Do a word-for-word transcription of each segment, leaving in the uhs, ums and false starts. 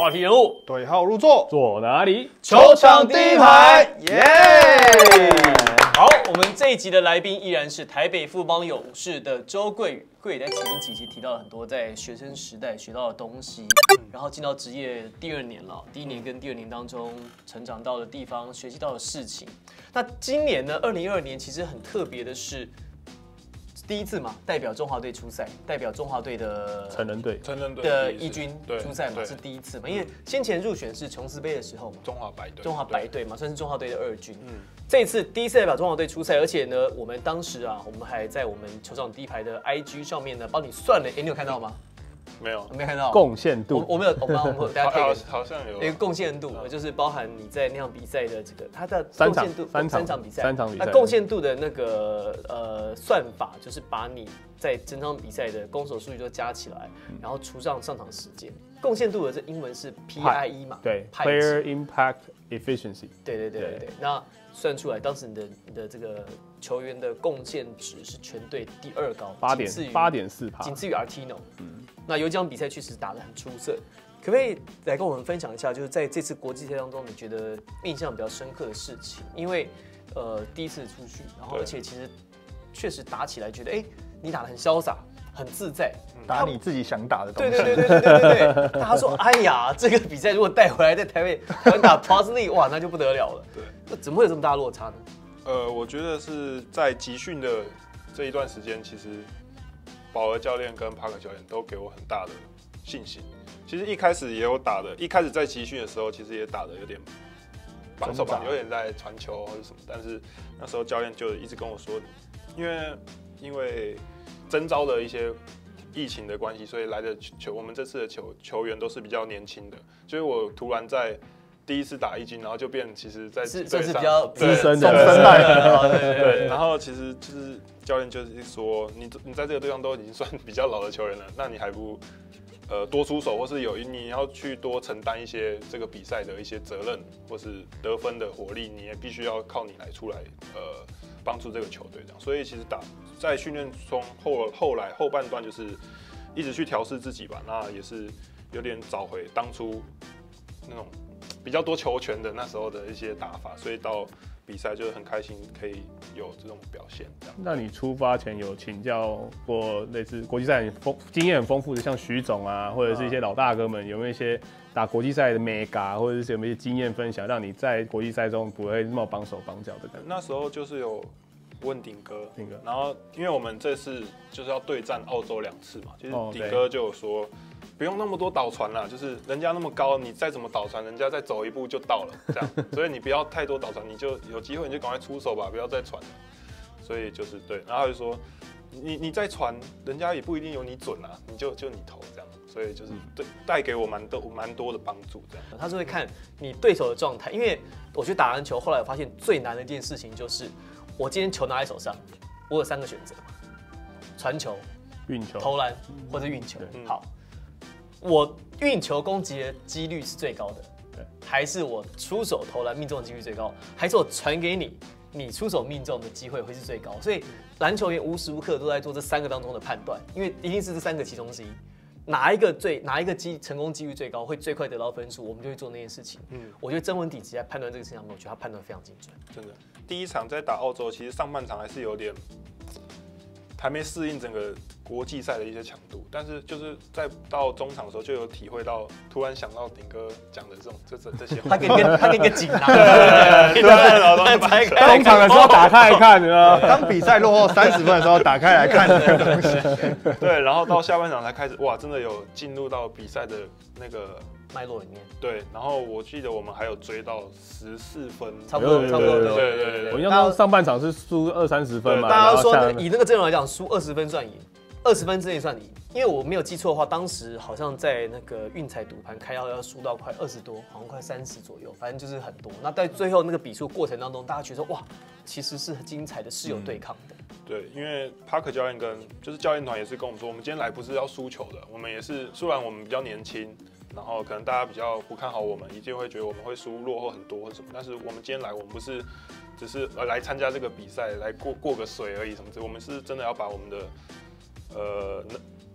话题人物， 对号入座， 坐哪里？ 球场第一排，耶！好，我们这一集的来宾依然是台北富邦勇士的周桂宇。桂宇在前面几集提到了很多在学生时代学到的东西，然后进到职业第二年了，第一年跟第二年当中成长到的地方，学习到的事情。那今年呢，二零二二年其实很特别的是。第一次嘛，代表中华队出赛，代表中华队的成人队、 成人队的一军出赛嘛，是第一次嘛。因为先前入选是琼斯杯的时候嘛， 中华白队， 中华白队嘛，算是中华队的二军。嗯，这一次第一次代表中华队出赛，而且呢，我们当时啊，我们还在我们球场第一排的 I G 上面呢，帮你算了。哎，你有看到吗？ 没有， 没看到贡献度。 我我没有，我们我们大家好好像有一个贡献度，就是包含你在那场比赛的这个它的三场贡献度， 三场三场比赛， 三场比赛， 那贡献度的那个呃算法，就是把你在整场比赛的攻守数据都加起来，然后除上上场时间。贡献度的这英文是 P I E 嘛？ 对 ，Player Impact Efficiency。 对对对对对，那算出来，当时你的你的这个球员的贡献值是全队第二高， 八点八点四趴， 仅次于 Artino。嗯，那有一场比赛确实打得很出色，可不可以来跟我们分享一下，就是在这次国际赛当中，你觉得印象比较深刻的事情？因为呃第一次出去，然后而且其实确实打起来，觉得哎你打得很潇洒。很自在， 打你自己想打的东西。 对对对对对对对对。他说：“哎呀，这个比赛如果带回来在台北台湾打 Plus League， 哇，那就不得了了。”对，那怎么会有这么大落差呢？ 呃，我觉得是在集训的这一段时间，其实宝儿教练跟帕克教练都给我很大的信心。其实一开始也有打的，一开始在集训的时候，其实也打的有点绑手绑，有点在传球或者什么。但是那时候教练就一直跟我说，因为因为。征召的一些疫情的关系，所以来的球，我们这次的球球员都是比较年轻的，所以我突然在第一次打一军，然后就变其实在是这是比较资深的中生代， 对对。然后其实就是教练就是说，你你在这个队上都已经算比较老的球员了，那你还不呃多出手，或是有你要去多承担一些这个比赛的一些责任，或是得分的火力，你也必须要靠你来出来呃帮助这个球队这样。所以其实打。在训练中后后来后半段就是一直去调试自己吧，那也是有点找回当初那种比较多球权的那时候的一些打法，所以到比赛就是很开心可以有这种表现。这样。 那你出发前有请教过类似国际赛很丰经验很丰富的，像徐总啊，或者是一些老大哥们，有没有一些打国际赛的 mega， 或者是有没有一些经验分享，让你在国际赛中不会那么绑手绑脚的感觉？ 那时候就是有。问鼎哥， 鼎哥， 然后因为我们这次就是要对战澳洲两次嘛，其实鼎哥就有说，不用那么多导传啦，就是人家那么高，你再怎么导传，人家再走一步就到了，这样，所以你不要太多导传，你就有机会你就赶快出手吧，不要再传了。所以就是对，然后他就说，你你再传，人家也不一定有你准啊，你就就你投这样，所以就是对带给我蛮多蛮多的帮助这样。 他是会看你对手的状态，因为我觉得打篮球后来我发现最难的一件事情就是。我今天球拿在手上，我有三个选择：传球、 运球、 投篮或者运球。好，我运球攻击的几率是最高的，还是我出手投篮命中的几率最高，还是我传给你，你出手命中的机会会是最高？所以篮球员无时无刻都在做这三个当中的判断，因为一定是这三个其中之一。哪一个最哪一个机成功几率最高，会最快得到分数，我们就会做那件事情。嗯，我觉得曾文鼎在判断这个事情上面，我觉得他判断非常精准。 真的，第一场在打澳洲，其实上半场还是有点还没适应整个国际赛的一些强度，但是就是在到中场的时候就有体会到，突然想到鼎哥讲的这种这这这些话， 他给个他给个锦囊， 对对对， 中场的时候打开来看啊， 当比赛落后三十分的时候打开来看这个东西， 对，然后到下半场才开始，哇，真的有进入到比赛的那个脉络里面。 对，然后我记得我们还有追到十四分， 差不多，差不多， 对对对对。 我印象中上半场是输二三十分嘛， 大家说以那个阵容来讲，输二十分算赢。二十分之内算赢，因为我没有记错的话，当时好像在那个运彩赌盘开到要输到快二十多，好像快三十左右，反正就是很多。那在最后那个比数过程当中，大家觉得哇，其实是很精彩的，是有对抗的。 嗯、对，因为帕克教练跟就是教练团也是跟我们说，我们今天来不是要输球的，我们也是虽然我们比较年轻，然后可能大家比较不看好我们，一定会觉得我们会输落后很多或什么，但是我们今天来，我们不是只是来参加这个比赛，来过过个水而已什么的，我们是真的要把我们的。呃，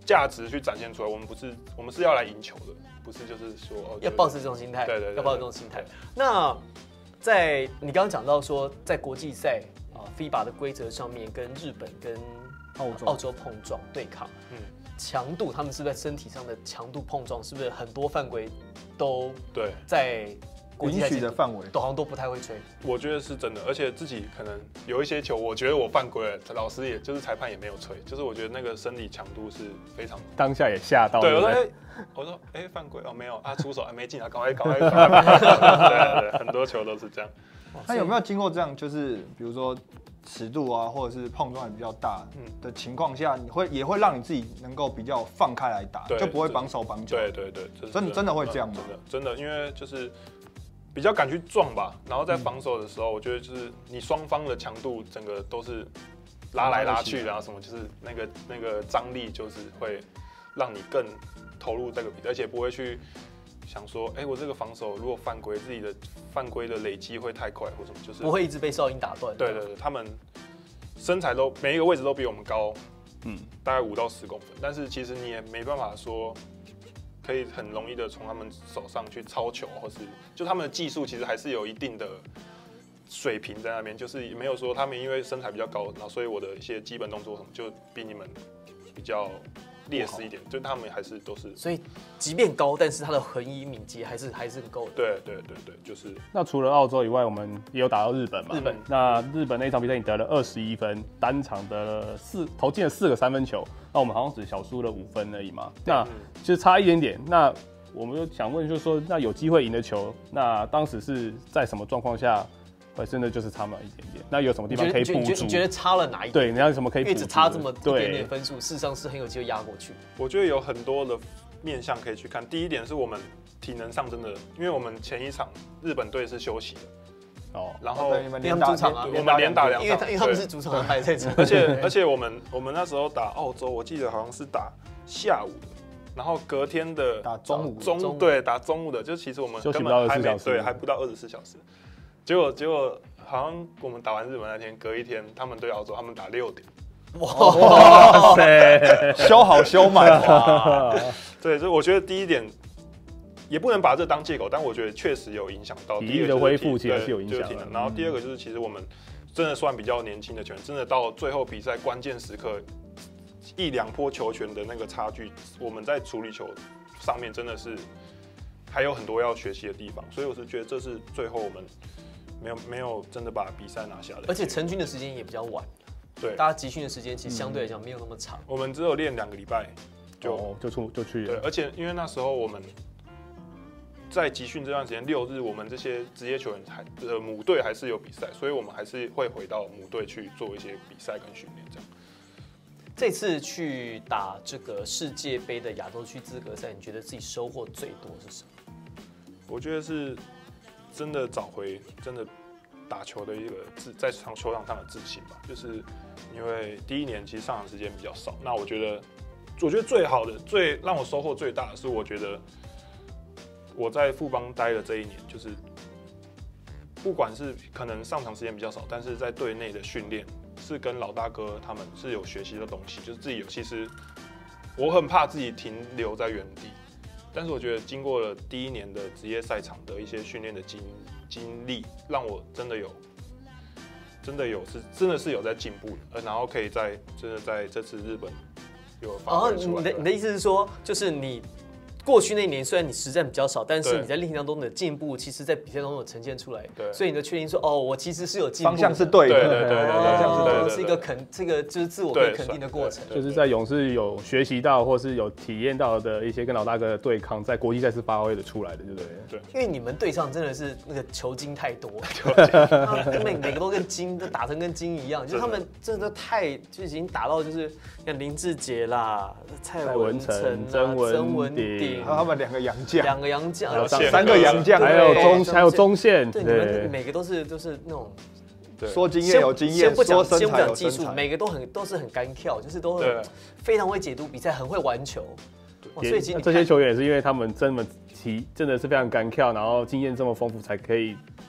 价值去展现出来。我们不是我们是要来赢球的，不是就是说、哦、 要抱持这种心态， 对对对， 要抱持这种心态。那在你刚刚讲到说，在国际赛啊 ，F I B A 的规则上面跟日本跟澳洲澳洲碰撞对抗，嗯，强度他们是不是在身体上的强度碰撞，是不是很多犯规都对在国际赛允许的范围， 都好像都不太会吹？ 我觉得是真的，而且自己可能有一些球，我觉得我犯规了，老师也就是裁判也没有吹，就是我觉得那个身体强度是非常， 当下也吓到。 对，我说哎、欸，我说哎、欸、犯规哦没有啊，出手还没进啊，赶快赶快，对对对，很多球都是这样。 那有没有经过这样，就是比如说尺度啊，或者是碰撞比较大的情况下，你会也会让你自己能够比较放开来打，就不会绑手绑脚。 对对对， 真的真的会这样吗？ 真的真的，因为就是比较敢去撞吧，然后在防守的时候，我觉得就是你双方的强度整个都是拉来拉去，然后什么就是那个那个张力就是会让你更投入这个比赛，而且不会去想说，哎、欸，我这个防守如果犯规，自己的犯规的累积会太快或什么，就是不会一直被哨音打断。 对对对，他们身材都每一个位置都比我们高，嗯，大概五到十公分，但是其实你也没办法说可以很容易的从他们手上去抄球，或是就他们的技术其实还是有一定的水平在那边，就是没有说他们因为身材比较高，然后所以我的一些基本动作什么就比你们比较劣势一点，就他们还是都是。 所以即便高，但是他的横移敏捷还是还是很够的。 对对对对，就是。 那除了澳洲以外，我们也有打到日本嘛？ 日本。 那日本那场比赛你得了二十一分，单场得了四投进了四个三分球，那我们好像只小输了五分而已嘛。那其实差一点点。那我们就想问，就是说，那有机会赢的球，那当时是在什么状况下？真的就是差那么一点点，那有什么地方可以补足？ 你觉得差了哪一点？ 对，你要有什么可以补足？ 因为只差这么一点点分数，事实上是很有机会压过去。 我觉得有很多的面向可以去看。第一点是我们体能上真的，因为我们前一场日本队是休息的，哦，然后因为他们主场啊， 我们连打两场， 因为因为他们是主场还在这， 而且而且我们我们那时候打澳洲，我记得好像是打下午的。然后隔天的打中午， 中对打中午的，就其实我们根本还没对，还不到二十四小时。结果结果好像我们打完日本那天，隔一天他们对澳洲，他们打六点。 哇塞，修好修满哇！ 对，所以我觉得第一点也不能把这当借口，但我觉得确实有影响到体力的恢复，其实是有影响的。 然后第二个就是，其实我们真的算比较年轻的球员，真的到最后比赛关键时刻。一两波球权的那个差距，我们在处理球上面真的是还有很多要学习的地方，所以我是觉得这是最后我们没有没有真的把比赛拿下来， 而且成军的时间也比较晚， 对， 大家集训的时间其实相对来讲没有那么长， 我们只有练两个礼拜就、 哦、就出就去了， 对，而且因为那时候我们在集训这段时间六日，我们这些职业球员还呃母队还是有比赛，所以我们还是会回到母队去做一些比赛跟训练这样。 这次去打这个世界杯的亚洲区资格赛，你觉得自己收获最多是什么？ 我觉得是真的找回真的打球的一个自在场球场上的自信吧。就是因为第一年其实上场时间比较少，那我觉得我觉得最好的、最让我收获最大的是，我觉得我在富邦待的这一年，就是不管是可能上场时间比较少，但是在队内的训练。是跟老大哥他们是有学习的东西，就是自己有。其实我很怕自己停留在原地，但是我觉得经过了第一年的职业赛场的一些训练的经经历，让我真的有真的有是真的是有在进步的，呃，然后可以在真的在这次日本有发挥出来。 哦，你的你的意思是说，就是你。过去那一年虽然你实战比较少，但是你在练习当中的进步，其实在比赛当中有呈现出来。 对， 所以你就确定说，哦，我其实是有进步， 方向是对的， 对对对对， 方向是对的，是一个肯，这个就是自我被肯定的过程。 就是在勇士有学习到，或是有体验到的一些跟老大哥的对抗，在国际赛是发挥的出来的，对不对？ 对， 因为你们队上真的是那个球精太多，每每个都跟金，都打成跟金一样，就是他们真的太就已经打到就是像林志杰啦、蔡文成、 曾文鼎， 还有他们两个洋将， 两个洋将， 三个洋将， 还有中还有中线， 对，你们每个都是都是那种。 说经验有经验， 先不讲先不讲技术，每个都很都是很干跳，就是都很非常会解读比赛，很会玩球。 所以这些球员也是因为他们真的提真的是非常干跳，然后经验这么丰富，才可以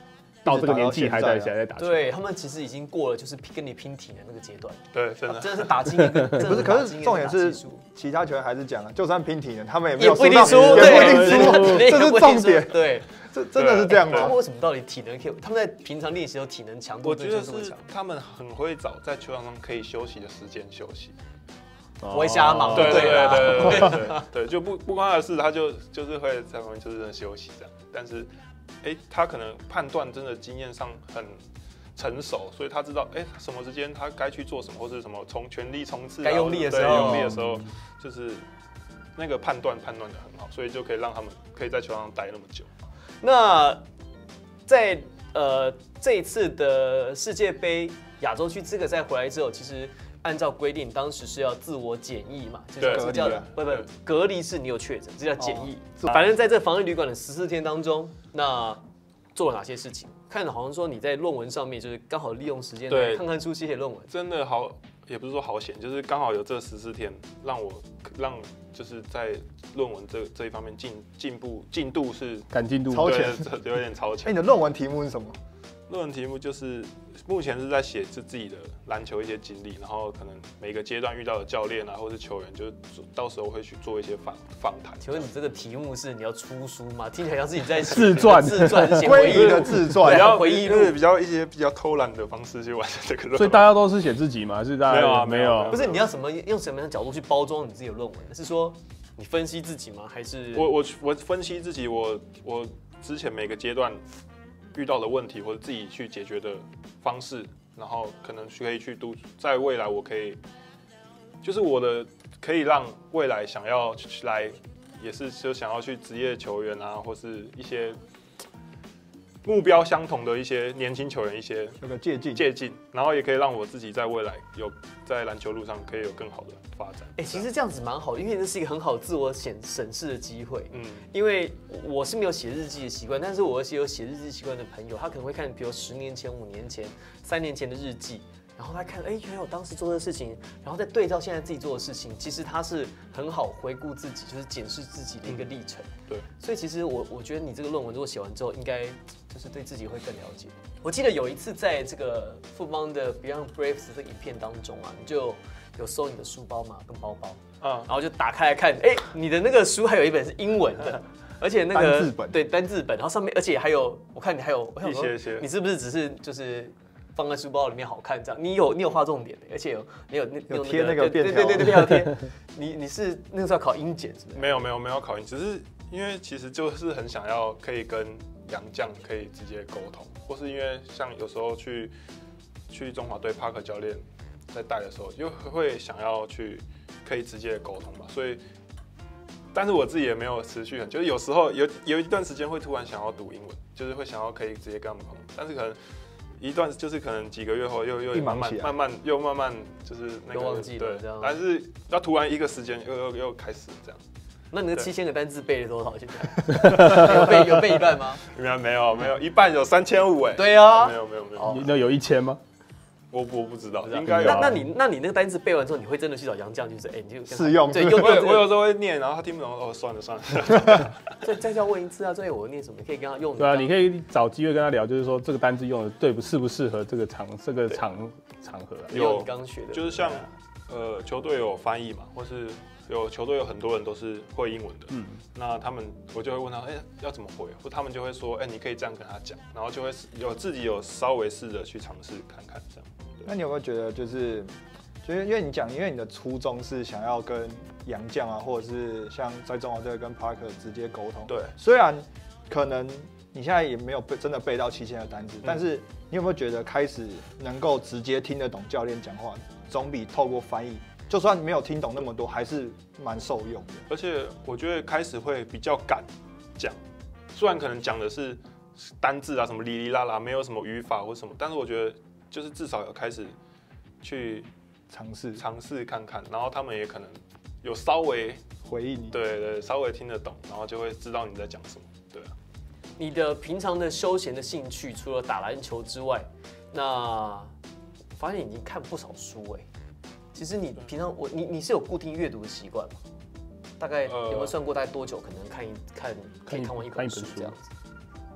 到这个年纪还在还在打球。 对他们其实已经过了，就是跟你拼体能那个阶段。 对，真的真的是打经验， 不是，可是重点是其他球员还是讲了，就算拼体能，他们也没有输到， 也不一定输， 也不一定输， 这是重点。 对， 这真的是这样吗？ 他们为什么到底体能可以？他们在平常练习的时候体能强度， 我觉得是他们很会找在球场上可以休息的时间休息。 不会瞎忙， 对对对对对对对，就不不关他的事，他就就是会在旁边就是真的休息这样。但是，哎，他可能判断真的经验上很成熟，所以他知道哎什么时间他该去做什么，或是什么冲全力冲刺， 该用力的时候， 用力的时候，就是那个判断判断的很好，所以就可以让他们可以在球场上待那么久。 那在呃这一次的世界杯亚洲区资格赛回来之后，其实。按照规定，当时是要自我检疫嘛，就是叫不不隔离是你有确诊，这叫检疫。哦、反正在这防疫旅馆的十四天当中，那做了哪些事情？看好像说你在论文上面就是刚好利用时间来看看书、写写论文。 真的好，也不是说好险，就是刚好有这十四天，让我让就是在论文这这一方面进进步进度是赶进度超前， 有点超前。 哎，你的论文题目是什么？ 论文题目就是目前是在写自自己的篮球一些经历，然后可能每个阶段遇到的教练啊，或是球员，就到时候会去做一些访访谈。 请问你这个题目是你要出书吗？听起来像是你在自传， 自传是写回忆的自传， 比较回忆录， 比较一些比较偷懒的方式去完成这个论文。 所以大家都是写自己吗？是大家没有啊， 没有。 不是你要什么用什么样的角度去包装你自己的论文？是说你分析自己吗？还是我我我分析自己，我我之前每个阶段遇到的问题，或者自己去解决的方式，然后可能可以去督，在未来我可以，就是我的可以让未来想要来，也是就想要去职业球员啊，或是一些目标相同的一些年轻球员一些有个借鉴借鉴，然后也可以让我自己在未来有在篮球路上可以有更好的发展。 哎、欸，其实这样子蛮好，因为这是一个很好自我审审视的机会。 嗯， 因为我是没有写日记的习惯，但是我有些有写日记习惯的朋友，他可能会看，比如十年前、五年前、三年前的日记。然后他看，哎，原来我当时做的事情，然后再对照现在自己做的事情，其实他是很好回顾自己，就是检视自己的一个历程。 嗯、对， 所以其实我我觉得你这个论文如果写完之后，应该就是对自己会更了解。我记得有一次在这个富邦的 Beyond Braves 这个影片当中啊，你就有收你的书包嘛，跟包包，嗯，然后就打开来看，哎，你的那个书还有一本是英文的。而且那个单字本对单字本，然后上面而且还有，我看你还有， 一些些， 你是不是只是就是放在书包里面好看这样？你有你有画重点的，而且有你有有贴那个便条， 对对对对便条贴。你你是那个时候考英检是不是？ 没有没有没有考英，只是因为其实就是很想要可以跟洋将可以直接沟通，或是因为像有时候去去中华队 Parker 教练在带的时候，又会想要去可以直接沟通嘛，所以。但是我自己也没有持续很，就是有时候有有一段时间会突然想要读英文，就是会想要可以直接跟他们沟通，但是可能一段就是可能几个月后又又慢慢慢慢又慢慢就是那个忘记了，对， 但是要突然一个时间又又又开始这样。 那你的七千个单字背了多少？现在有背有背一半吗？ 没有没有没有，一半有三千五哎。 对啊， 没有没有没有， 那有一千吗？ 我我不知道，应该有。 那那你那你那个单词背完之后，你会真的去找洋将，就是哎，你就试用。 对，用我我有时候会念，然后他听不懂，哦，算了算了。 再再叫问一次啊，这我念什么？可以跟他用。 对啊，你可以找机会跟他聊，就是说这个单字用的对不适不适合这个场这个场场合。 有你刚学的， 就是像呃球队有翻译嘛，或是有球队有很多人都是会英文的，嗯，那他们我就会问他，哎，要怎么回？或他们就会说，哎，你可以这样跟他讲，然后就会有自己有稍微试着去尝试看看这样。 那你有没有觉得，就是，就是因为你讲，因为你的初衷是想要跟洋将啊，或者是像在中华队跟 Parker 直接沟通。 对。 虽然可能你现在也没有背真的背到七千的单词，嗯、但是你有没有觉得开始能够直接听得懂教练讲话，总比透过翻译，就算没有听懂那么多，还是蛮受用的。 而且我觉得开始会比较敢讲，虽然可能讲的是单字啊，什么哩哩啦啦，没有什么语法或什么，但是我觉得。就是至少有开始去尝试尝试看看，然后他们也可能有稍微回应你， 对对，稍微听得懂，然后就会知道你在讲什么，对啊。 你的平常的休闲的兴趣，除了打篮球之外，那发现你已经看不少书哎、欸。其实你平常我你你是有固定阅读的习惯吗？大概有没有算过大概多久可能看一看可以看完一本书这样子？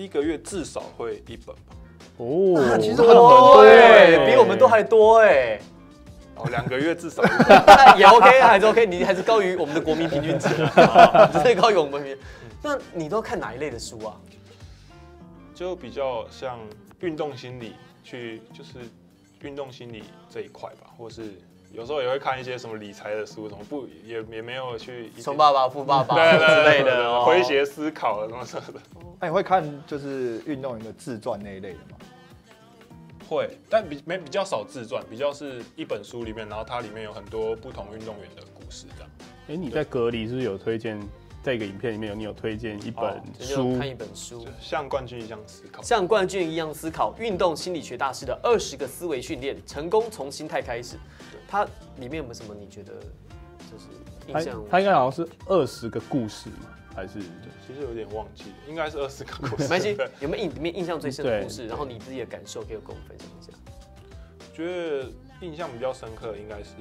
一个月至少会一本吧。 哦， 啊其实很很多多哎， 欸比我们都还多哎。 哦，两个月至少那也 OK， 还是 OK， 你还是高于我们的国民平均值啊，你是高于我们平均。那你都看哪一类的书啊？ 就比较像运动心理，去就是运动心理这一块吧，或是有时候也会看一些什么理财的书，什么不也也没有去穷爸爸富爸爸对对之类对的哦， 诙谐思考啊什么什么的。 那你会看就是运动员的自传那一类的吗？ 会，但比没比较少自传，比较是一本书里面，然后它里面有很多不同运动员的故事这样。 哎，你在隔离是不是有推荐，在一个影片里面有你有推荐一本哦书？ 看一本书， 像冠军一样思考， 像冠军一样思考，运动心理学大师的二十个思维训练，成功从心态开始。它里面有没有什么你觉得就是印它象？ 它应该好像是二十个故事嘛，还是？ 其实有点忘记了，应该是二十个故事。 没关系，有没有印里面印象最深的故事？ 对然后你自己的感受可以跟我们分享一下。 觉得印象比较深刻的应该是，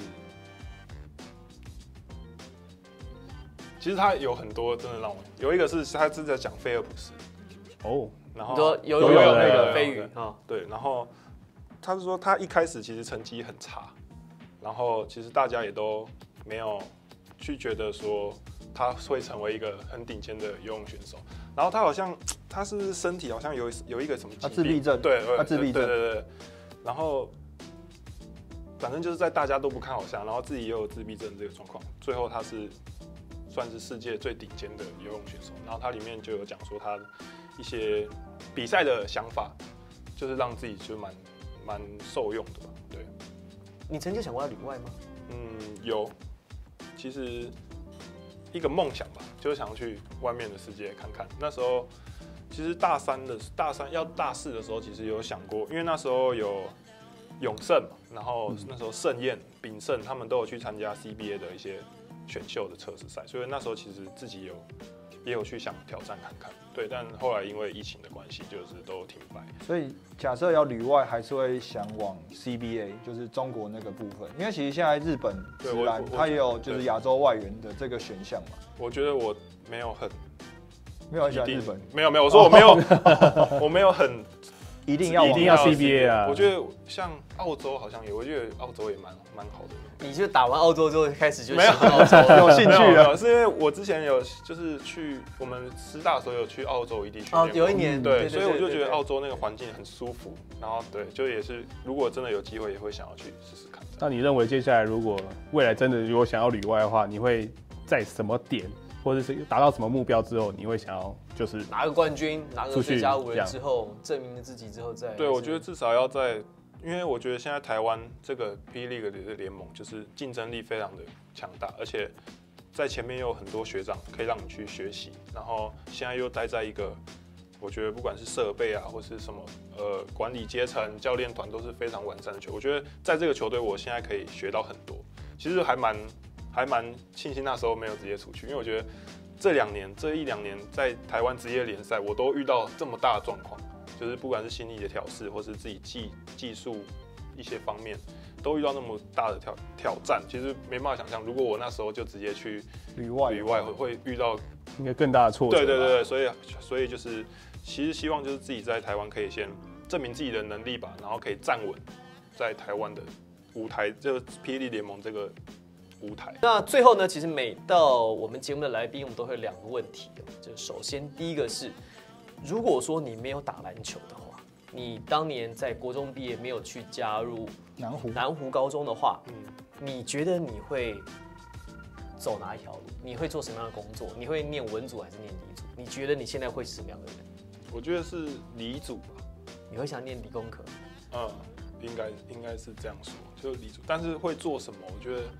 其实他有很多真的让我有一个是他是在讲菲尔普斯， 哦， 然后你说游游泳泳那对个飞鱼啊， 对，然后他是说他一开始其实成绩很差，然后其实大家也都没有去觉得说他会成为一个很顶尖的游泳选手，然后他好像他是不是身体好像有有一个什么疾病， 他自闭症对， 他自闭症对对对，然后反正就是在大家都不看好下，然后自己也有自闭症这个状况，最后他是算是世界最顶尖的游泳选手，然后他里面就有讲说他一些比赛的想法，就是让自己就蛮蛮受用的吧。对， 你曾经想过要旅外吗？ 嗯，有，其实一个梦想吧，就是想要去外面的世界看看。那时候其实大三的大三要大四的时候，其实有想过，因为那时候有永盛嘛，然后那时候盛燕、炳胜他们都有去参加 C B A 的一些选秀的测试赛，所以那时候其实自己有也有去想挑战看看，对，但后来因为疫情的关系，就是都停摆。 所以假设要旅外，还是会想往 C B A， 就是中国那个部分，因为其实现在日本对职篮我我它也有就是亚洲外援的这个选项嘛。 我觉得我没有很没有很喜欢一定日本， 没有没有，我说我没有，我没有很一定要往一定要 C B A 啊我觉得像澳洲好像有，我觉得澳洲也蛮蛮好的。 你就打完澳洲之后开始就没有喜欢澳洲， 有兴趣了。 没有没有是因为我之前有就是去我们师大的时候有去澳洲异地训练哦，有一年对， 对所以我就觉得澳洲洲那个环境很舒服，然后对，就也是如果真的有机会，也会想要去试试看。 那你认为接下来如果未来真的如果想要旅外的话，你会在什么点，或者是达到什么目标之后，你会想要就是拿个冠军，拿个出去最佳五人这样之后，证明了自己之后再对，我觉得至少要在，因为我觉得现在台湾这个 P League 的联盟就是竞争力非常的强大，而且在前面又有很多学长可以让你去学习，然后现在又待在一个，我觉得不管是设备啊，或是什么呃管理阶层、教练团都是非常完善的球。我觉得在这个球队，我现在可以学到很多，其实还蛮还蛮庆幸那时候没有直接出去，因为我觉得这两年这一两年在台湾职业联赛，我都遇到这么大的状况。就是不管是心理的调试，或是自己技技术一些方面，都遇到那么大的挑挑战，其实没办法想象，如果我那时候就直接去旅外旅外会会遇到， 应该更大的挫折吧。 对对对，所以所以就是其实希望就是自己在台湾可以先证明自己的能力吧，然后可以站稳在台湾的舞台，就是霹雳联盟这个舞台。 那最后呢，其实每到我们节目的来宾，我们都会有两个问题，就首先第一个是，如果说你没有打篮球的话，你当年在国中毕业没有去加入南湖南湖高中的话， 嗯， 你觉得你会走哪一条路？你会做什么样的工作？你会念文组还是念理组？你觉得你现在会是什么样的人？ 我觉得是理组吧， 你会想念理工科？ 嗯，应该应该是这样说，就是理组，但是会做什么？我觉得。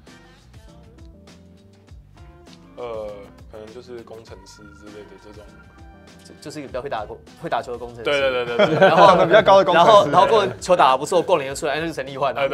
呃，可能就是工程师之类的这种， 就就是一个比较会打会打球的工程师。 对对对对对。 然后长得比较高的工程师， 然后然后过球打得不错，过年就出来，那就是陈立焕了。 对，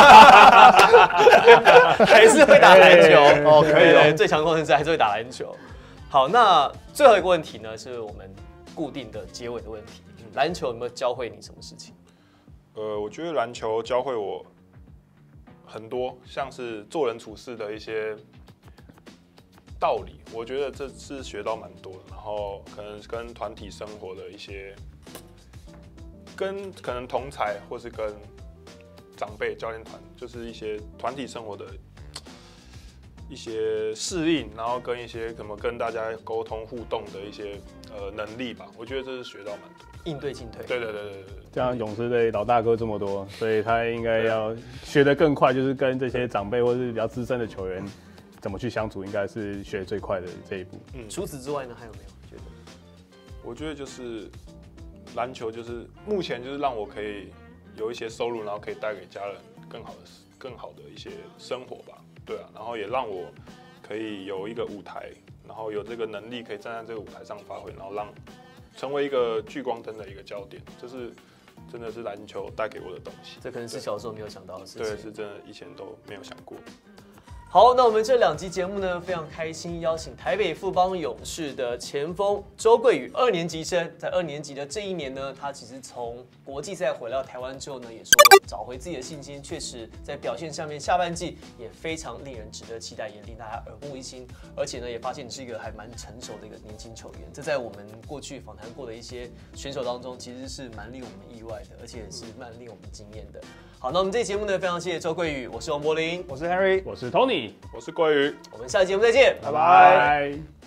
还是会打篮球哦可以哦对，最强工程师还是会打篮球。好，那最后一个问题呢，是我们固定的结尾的问题。篮球有没有教会你什么事情？ 呃，我觉得篮球教会我很多，像是做人处事的一些道理，我觉得这是学到蛮多的。然后可能跟团体生活的一些，跟可能同才或是跟长辈、教练团，就是一些团体生活的一些适应，然后跟一些怎么跟大家沟通互动的一些呃能力吧。我觉得这是学到蛮多的。 应对进退。 对对对对对。 这样勇士队老大哥这么多，所以他应该要学得更快，就是跟这些长辈或是比较资深的球员怎么去相处，应该是学最快的这一步。 嗯，除此之外呢，还有没有觉得？ 我觉得就是篮球，就是目前就是让我可以有一些收入，然后可以带给家人更好的、更好的一些生活吧。对啊，然后也让我可以有一个舞台，然后有这个能力可以站在这个舞台上发挥，然后让成为一个聚光灯的一个焦点，这是真的是篮球带给我的东西。 这可能是小时候没有想到的事情。 对，是真的以前都没有想过。 好，那我们这两集节目呢，非常开心邀请台北富邦勇士的前锋周桂宇，二年级生，在二年级的这一年呢，他其实从国际赛回到台湾之后呢，也说找回自己的信心，确实在表现上面下半季也非常令人值得期待，也令大家耳目一新，而且呢，也发现你是一个还蛮成熟的一个年轻球员，这在我们过去访谈过的一些选手当中，其实是蛮令我们意外的，而且也是蛮令我们惊艳的。好，那我们这期节目呢，非常谢谢周桂宇，我是王柏林， 我是 Henry， 我是 Tony， 我是桂宇， 我们下期节目再见， 拜拜。 拜拜。